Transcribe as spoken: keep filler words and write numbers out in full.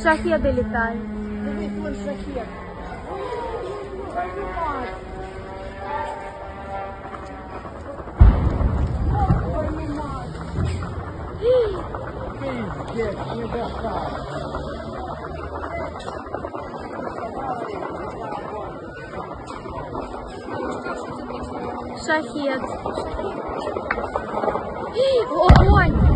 Шахеди літають. Дивись, вон шахет. Пиздец, не достал. Шахет. Огонь!